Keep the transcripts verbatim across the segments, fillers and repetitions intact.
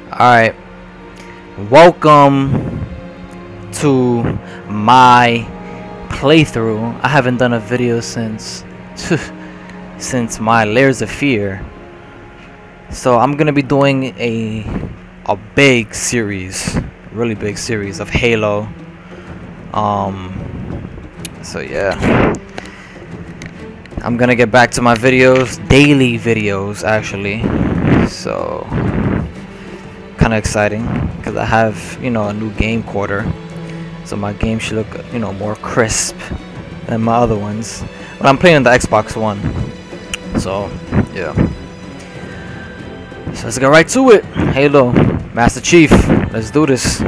Alright, welcome to my playthrough. I haven't done a video since since my Layers of Fear. So I'm gonna be doing a a big series, really big series of Halo. Um so yeah. I'm gonna get back to my videos, daily videos actually. So kind of exciting because I have, you know, a new game quarter, so my game should look, you know, more crisp than my other ones. But I'm playing on the Xbox One, so yeah. So let's get right to it. Halo, Master Chief, let's do this.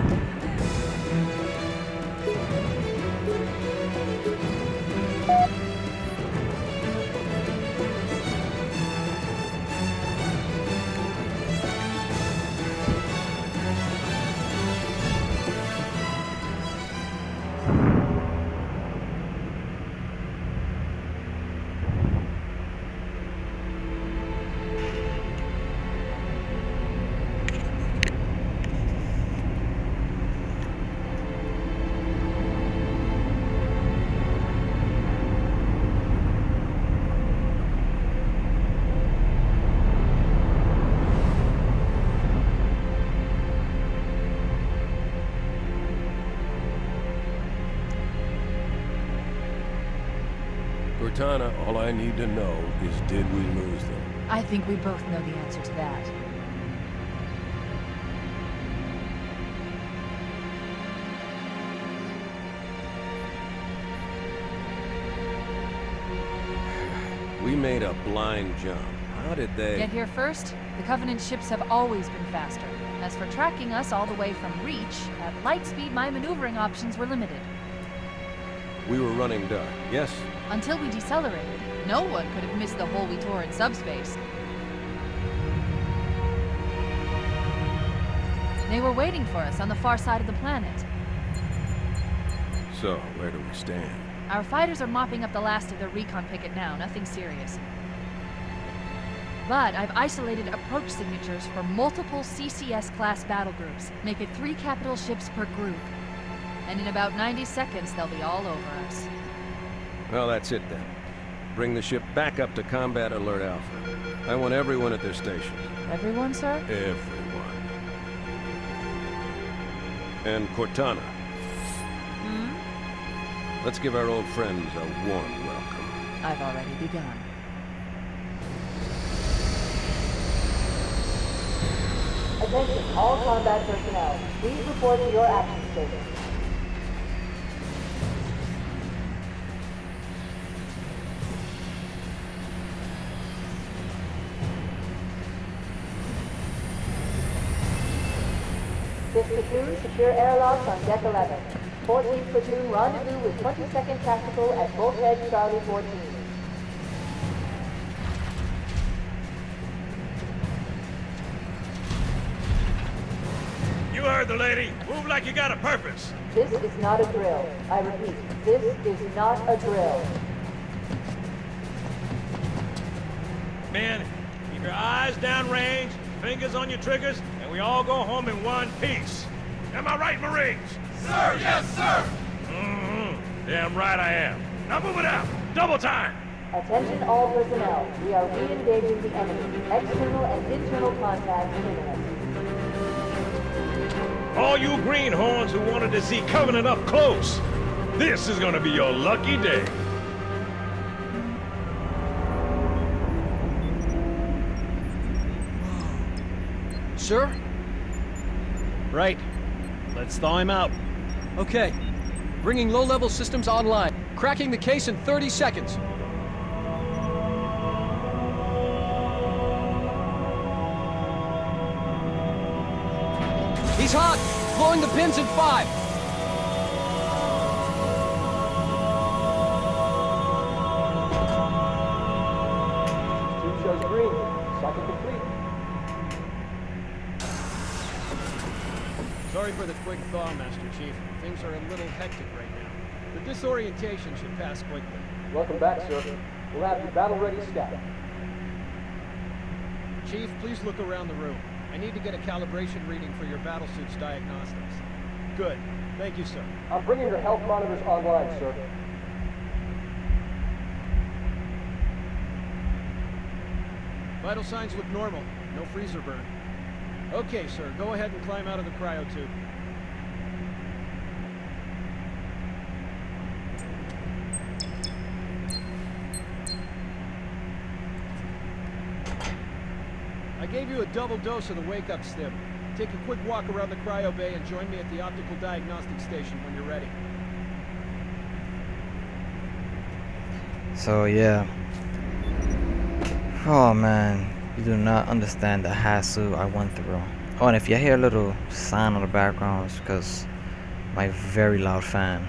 Cortana, all I need to know is, did we lose them? I think we both know the answer to that. We made a blind jump. How did they... Get here first? The Covenant ships have always been faster. As for tracking us all the way from Reach, at light speed my maneuvering options were limited. We were running dark, yes? Until we decelerated, no one could have missed the hole we tore in subspace. They were waiting for us on the far side of the planet. So, where do we stand? Our fighters are mopping up the last of their recon picket now, nothing serious. But I've isolated approach signatures for multiple C C S-class battle groups. Make it three capital ships per group. And in about ninety seconds, they'll be all over us. Well, that's it then. Bring the ship back up to Combat Alert Alpha. I want everyone at their stations. Everyone, sir? Everyone. And Cortana. Hmm? Let's give our old friends a warm welcome. I've already begun. Attention, all combat personnel. Please report to your action station. Fifth Platoon, secure airlocks on deck eleven. fourteenth Platoon, rendezvous with twenty-second Tactical at Bulkhead Charlie fourteen. You heard the lady. Move like you got a purpose. This is not a drill. I repeat, this is not a drill. Men, keep your eyes downrange, fingers on your triggers, and we all go home in one piece. Am I right, Marines? Sir, yes, sir! Mm-hmm. Damn right I am. Now move it out. Double time. Attention all personnel. We are re-engaging the enemy. External and internal contacts imminent. All you greenhorns who wanted to see Covenant up close, this is gonna be your lucky day. Sir? Right. Let's thaw him out. Okay. Bringing low-level systems online. Cracking the case in thirty seconds. He's hot! Blowing the pins in five! Tube shows green. Cycle complete. Sorry for the quick thaw, Master Chief. Things are a little hectic right now. The disorientation should pass quickly. Welcome back, sir. We'll have you battle-ready stat. Chief, please look around the room. I need to get a calibration reading for your battlesuit's diagnostics. Good. Thank you, sir. I'm bringing your health monitors online, sir. Vital signs look normal. No freezer burn. Okay, sir. Go ahead and climb out of the cryo tube. I gave you a double dose of the wake-up stim. Take a quick walk around the cryo bay and join me at the optical diagnostic station when you're ready. So yeah. Oh man, you do not understand the hassle I went through. Oh, and if you hear a little sound in the background, it's because my very loud fan.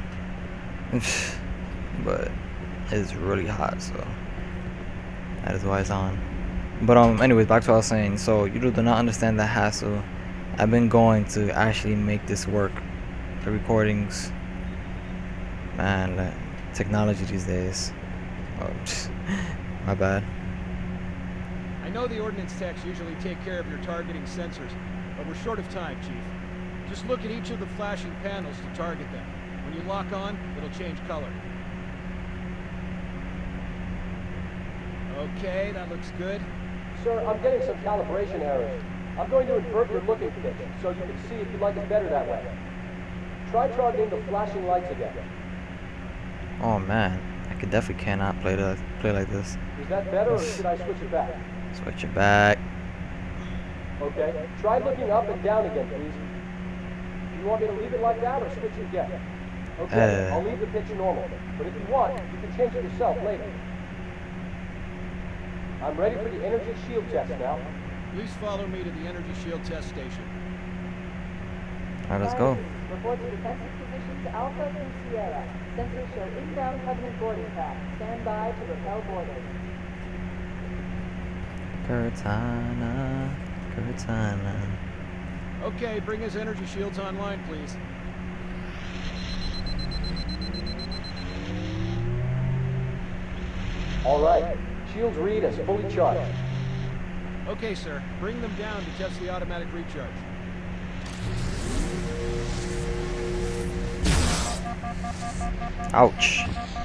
But it's really hot, so that is why it's on. But um, anyways, back to what I was saying. So you do not understand the hassle I've been going to actually make this work. The recordings, man, like, technology these days. Oh, my bad. I know the ordnance techs usually take care of your targeting sensors, but we're short of time, Chief. Just look at each of the flashing panels to target them. When you lock on, it'll change color. Okay, that looks good. Sir, I'm getting some calibration errors. I'm going to invert your looking pitch, so you can see if you like it better that way. Try targeting the flashing lights again. Oh man, I could definitely cannot play the play like this. Is that better, or should I switch it back? Switch it back. Okay. Try looking up and down again, please. Do you want me to leave it like that, or switch it again? Okay, Uh. I'll leave the pitch normal. But if you want, you can change it yourself later. I'm ready for the energy shield test now. Please follow me to the energy shield test station. Alright, let's go. Report to defensive positions Alpha and Sierra. Sensors show inbound Covenant boarding path. Stand by to repel boarders. Cortana, Cortana. Okay, bring his energy shields online, please. All right. Shields read as fully charged. Okay, sir. Bring them down to test the automatic recharge. Ouch.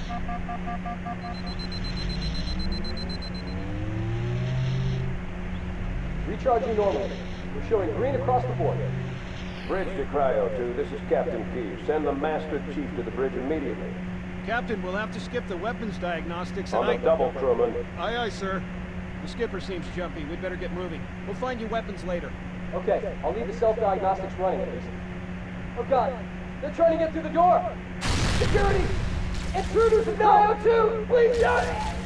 Recharging normally. We're showing green across the board. Bridge to Cryo two. This is Captain Key. Send the Master Chief to the bridge immediately. Captain, we'll have to skip the weapons diagnostics and On the I... double, Truman. Aye, aye, sir. The skipper seems jumpy. We'd better get moving. We'll find you weapons later. Okay, I'll leave the self-diagnostics running at least. Oh god, they're trying to get through the door! Security! Intruders in Cryo two! Please don't!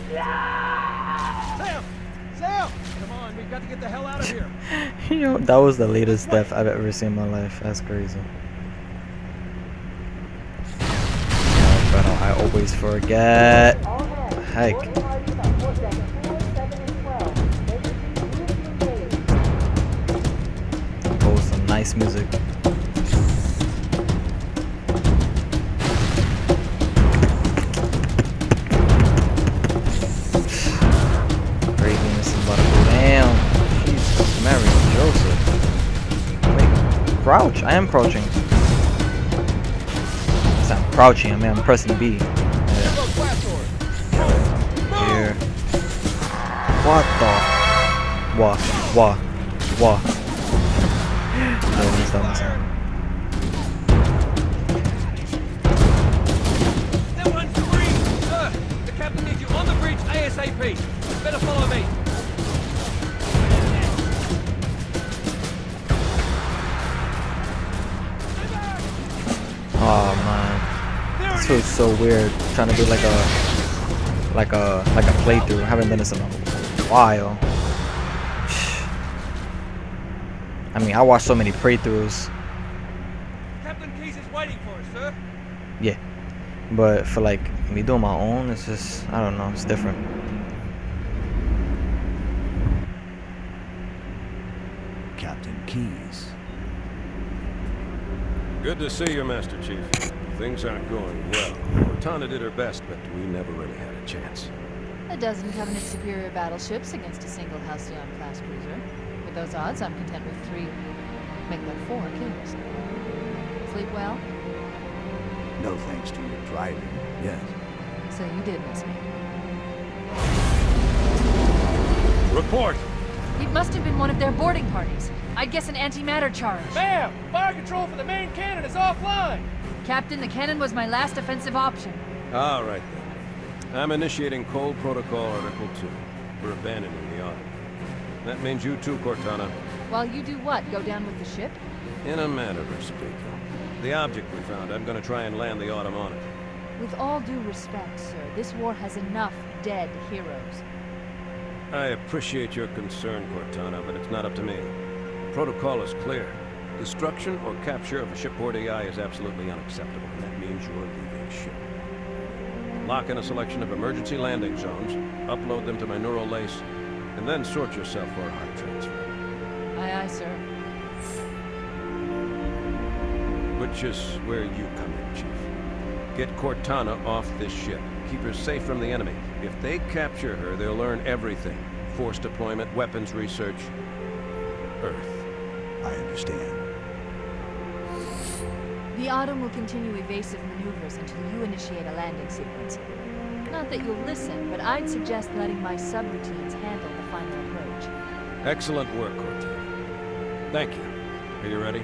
Sam! Sam! Come on, we've got to get the hell out of here. Yo, that was the latest death I've ever seen in my life. That's crazy. Oh, but I always forget. All hands. Heck. Boarding parties on port deck four, seven, and twelve. They receive engaged. Oh, some nice music. Craziness is about to go down. Jesus, Mary, Joseph. Wait, crouch. I am crouching. Yes, I'm crouching. I mean, I'm pressing B. Yeah. Here. What the? What? What? What? No, he's done this. That one's green! Sir, the captain needs you on the bridge ASAP. Better follow me. Oh man, this feels so weird. Trying to do like a, like a, like a playthrough. I haven't done this in a while. I mean, I watched so many playthroughs. Captain Keyes is waiting for us, sir. Yeah, but for like me doing my own, it's just, I don't know, it's different. Captain Keyes. Good to see you, Master Chief. Things aren't going well. Cortana did her best, but we never really had a chance. A dozen Covenant superior battleships against a single Halcyon-class cruiser. With those odds, I'm content with three, make that four kills. Sleep well? No thanks to your driving, yes. So you did miss me. Report! It must have been one of their boarding parties. I'd guess an antimatter charge. Ma'am! Fire control for the main cannon is offline! Captain, the cannon was my last offensive option. All right, then. I'm initiating Cole Protocol Article two. We're abandoning the Autumn. That means you too, Cortana. While you do what? Go down with the ship? In a manner of speaking. The object we found, I'm gonna try and land the Autumn on it. With all due respect, sir, this war has enough dead heroes. I appreciate your concern, Cortana, but it's not up to me. Protocol is clear. Destruction or capture of a shipboard A I is absolutely unacceptable, and that means you're leaving ship. Lock in a selection of emergency landing zones, upload them to my neural lace, and then sort yourself for a heart transfer. Aye, aye, sir. Which is where you come in, Chief. Get Cortana off this ship. Keep her safe from the enemy. If they capture her, they'll learn everything. Force deployment, weapons research, Earth. I understand. The Autumn will continue evasive maneuvers until you initiate a landing sequence. Not that you'll listen, but I'd suggest letting my subroutines handle the final approach. Excellent work, Cortana. Thank you. Are you ready?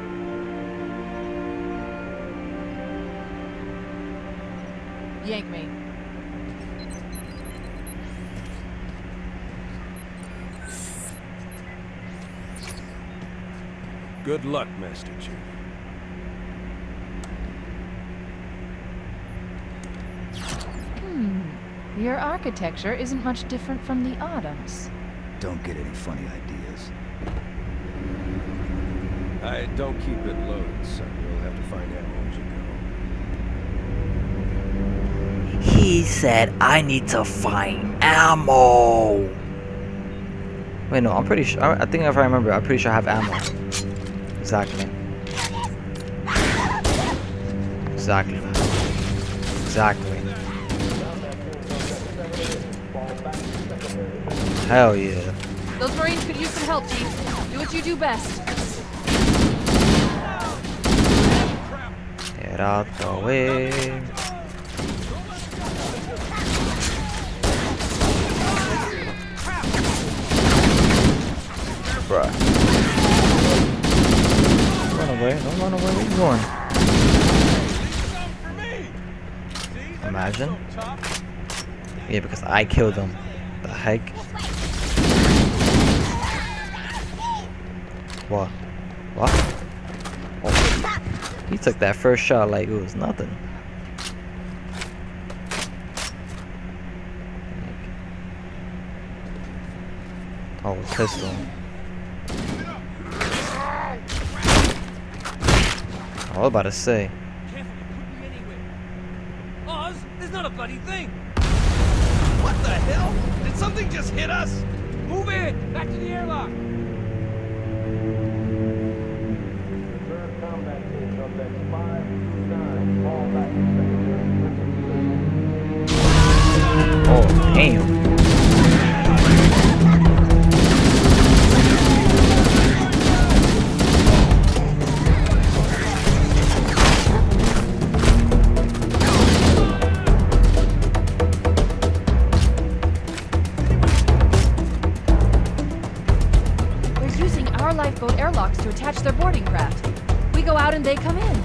Yank me. Good luck, Master Chief. Hmm. Your architecture isn't much different from the Autumn's. Don't get any funny ideas. I don't keep it loaded, son. You'll have to find ammo as you go. He said I need to find ammo. Wait, no, I'm pretty sure. I, I think if I remember, I'm pretty sure I have ammo. Exactly. Exactly. Exactly. Hell yeah. Those Marines could use some help, Chief. Do what you do best. Get out the way. Bruh. Don't run away. Don't run away. Where you going? Imagine. Yeah, because I killed him. The heck? What? What? Oh. He took that first shot like it was nothing. Oh, pistol. I was about to say. Oz, there's not a bloody thing. What the hell? Did something just hit us? Move in! Back to the airlock! Reserve combat team, Subdeck five nine, fall back to Oh, damn. Lifeboat airlocks to attach their boarding craft. We go out and they come in.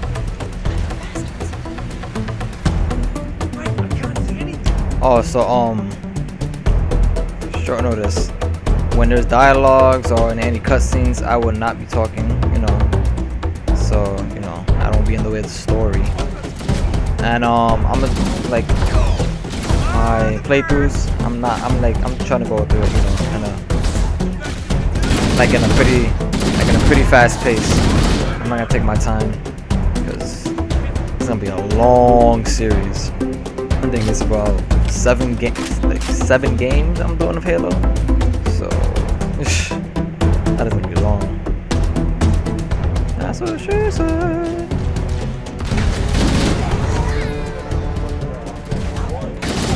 Oh, so um, short notice. When there's dialogues or in any cutscenes, I will not be talking. You know, so you know I don't be in the way of the story. And um, I'm a, like my playthroughs. I'm not. I'm like I'm trying to go through it. You know, kind of. Like in a pretty, like in a pretty fast pace. I'm not gonna take my time because it's gonna be a long series. I think it's about seven games, like seven games I'm doing of Halo. So that is gonna be long. That's what she said.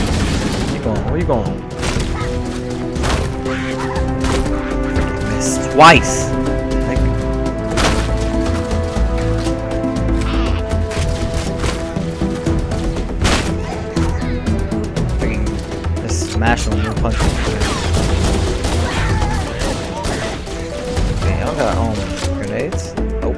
Where you going? Where you going? Missed. twice. Like, freaking just smash them and punch them. Okay, I don't got um grenades. Oh.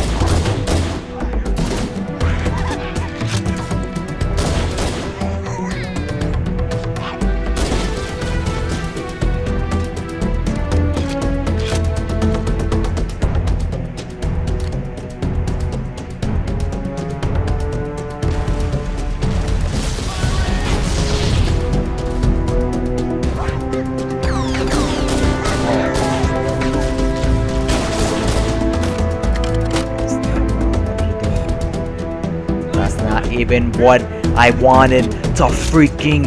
Even what I wanted to freaking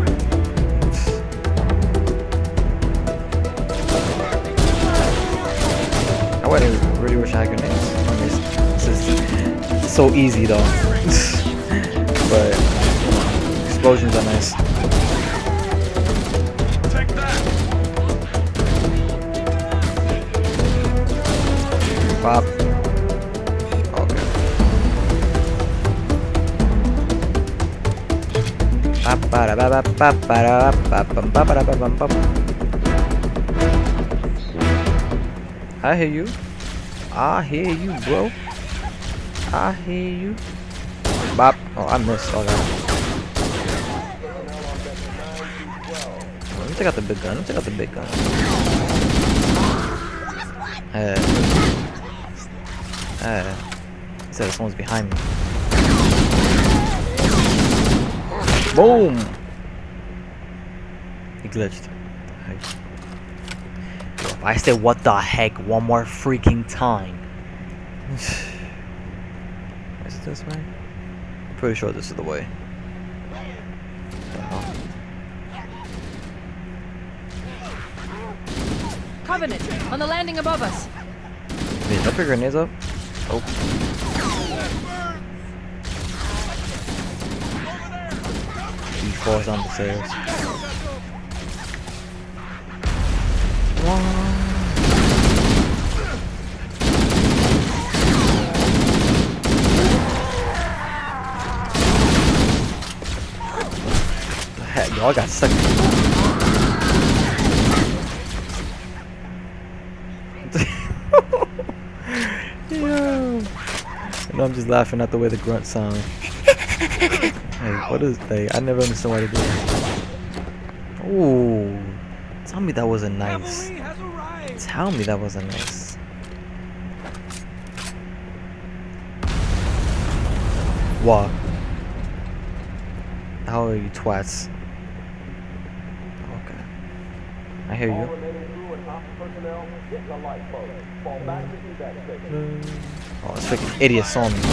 I would really wish I had grenades. I mean, this is so easy though. But explosions are nice. Take that. Pop. I hear you. I hear you, bro. I hear you. Bop. Oh, I missed. Oh, God. Let me take out the big gun. Let me take out the big gun. Uh, uh, he said someone's behind me. Boom! He glitched. If I say what the heck one more freaking time. Is it this way? I'm pretty sure this is the way. Uh-huh. Covenant, on the landing above us. Wait, don't pick grenades up? Oh. He falls down the stairs. The heck, y'all got stuck. Yo. And I'm just laughing at the way the grunt sound. Hey, what is they? I never understood why they do that. Ooh, tell me that wasn't nice. Tell me that wasn't nice. What? How are you twats? Okay, I hear you. Oh, this freaking idiot saw me.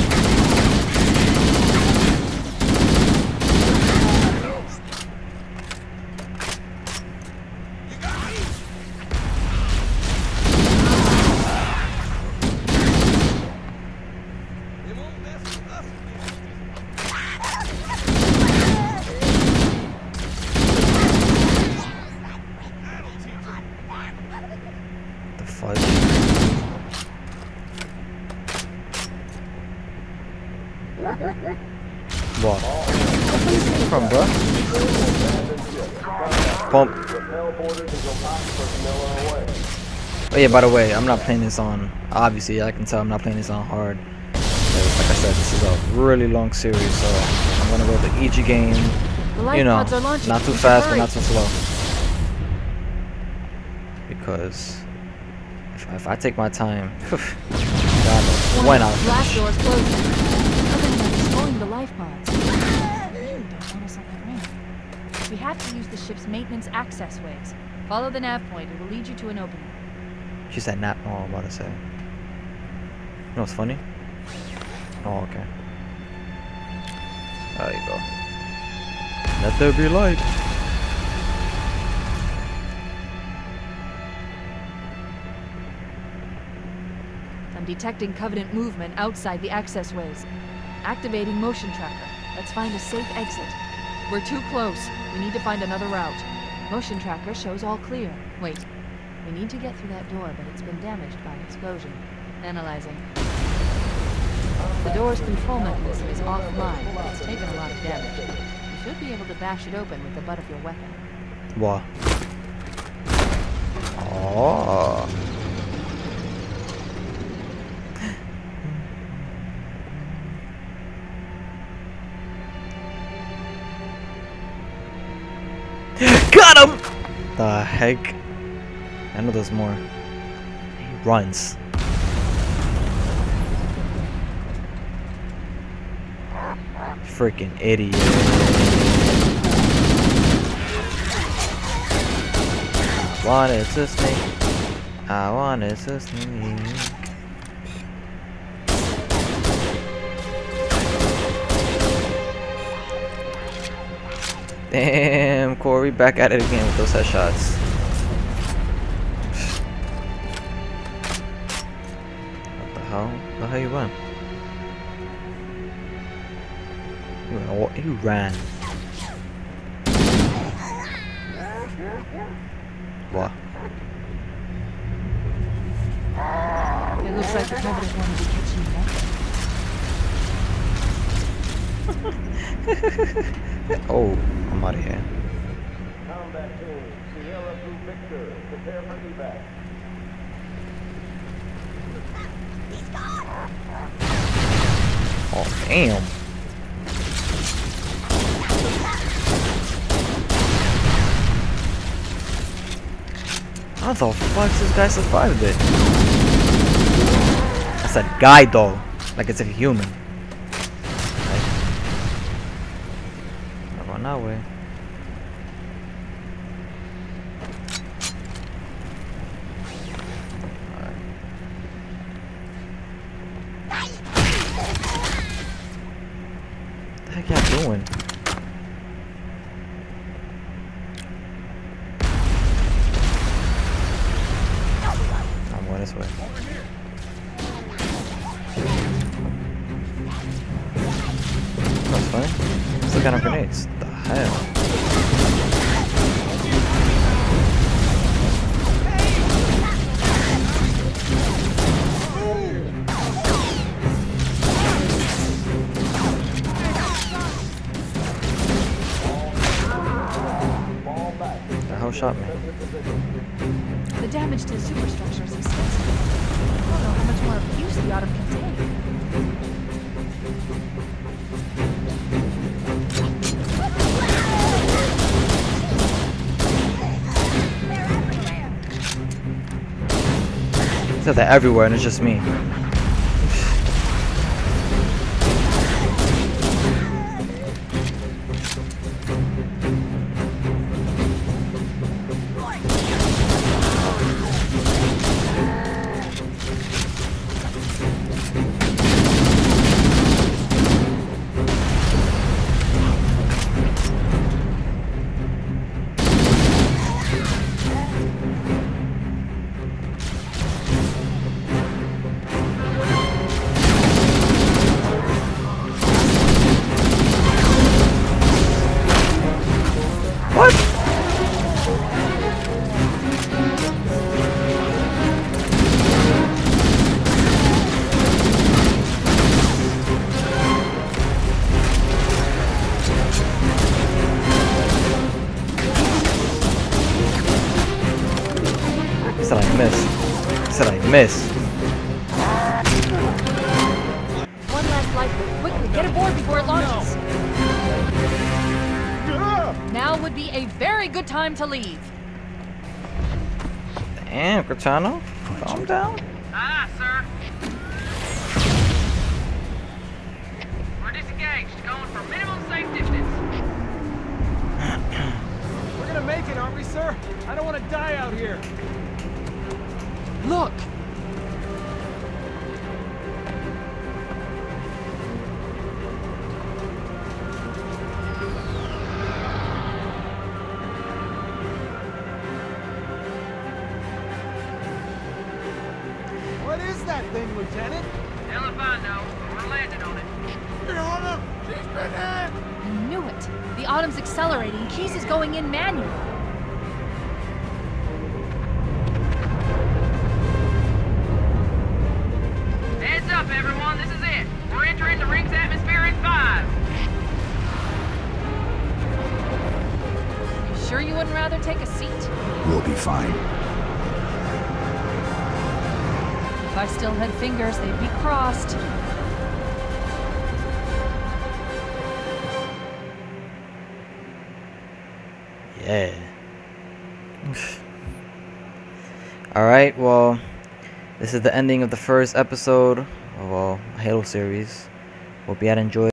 What? Where you came from, bro? Pump. Oh yeah, by the way, I'm not playing this on, obviously I can tell I'm not playing this on hard. Like I said, this is a really long series, so I'm gonna go to each game, you know, not too fast but not too slow. Because if, if I take my time, God knows when I'll Blast finish. doors closing. Covenant are destroying the life pods. Really don't want us on that ramp. We have to use the ship's maintenance access ways. Follow the nav point. It will lead you to an opening. She said nap. Oh, I'm about to say. You know what's funny? Oh, okay. There you go. Let there be light. I'm detecting Covenant movement outside the access ways. Activating motion tracker. Let's find a safe exit. We're too close. We need to find another route. Motion tracker shows all clear. Wait, We need to get through that door, but it's been damaged by an explosion. Analyzing. The door's control mechanism is offline, but it's taken a lot of damage. You should be able to bash it open with the butt of your weapon. Wow. Oh. Got him! The heck? I know there's more. He runs. Freaking idiot. I wanted to sneak. I wanted to sneak. Damn, Corey, back at it again with those headshots. What the hell? What the hell you went? You ran. You ran. What? It looks like the covenant wanted to catch you next. Oh, I'm out of here. Combat team, Sierra to Victor. Prepare for evac. Oh, damn. How the fuck this guy survived it? I said guy though, like it's a human. Right? I'm going that way. What the heck y'all doing? This way. That's fine. Still got no grenades. The hell? The hell shot me? The damage to the superstructure is extensive. I don't know how much more abuse the Autumn can take. He said they're everywhere and it's just me. Said I miss. Said I miss. One last life. Quickly, get aboard before it launches. Now would be a very good time to leave. Damn, Cortana. Calm down. Ah, sir. We're disengaged, going for minimum safe distance. We're gonna make it, aren't we, sir? I don't want to die out here. Look! What is that thing, Lieutenant? Hell if I know, but we're landing on it. I knew it. The Autumn's accelerating. Keys is going in manually. sure you wouldn't rather take a seat? We'll be fine. If I still had fingers, they'd be crossed. Yeah. Alright, well, this is the ending of the first episode of, well, Halo series. Hope you had enjoyed.